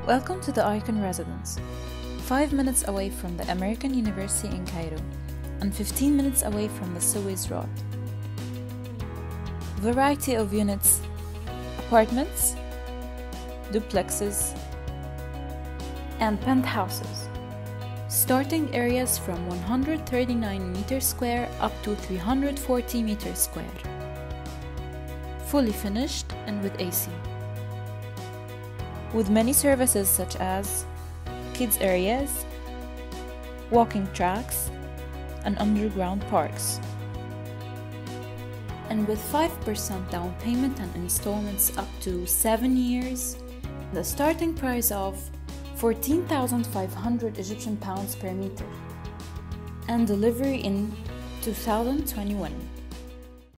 Welcome to the Icon Residence, 5 minutes away from the American University in Cairo and 15 minutes away from the Suez Road. Variety of units: apartments, duplexes, and penthouses. Starting areas from 139 meters square up to 340 meters square. Fully finished and with AC. With many services such as kids areas, walking tracks, and underground parks. And with 5% down payment and installments up to 7 years, the starting price of 14,500 Egyptian pounds per meter, and delivery in 2021.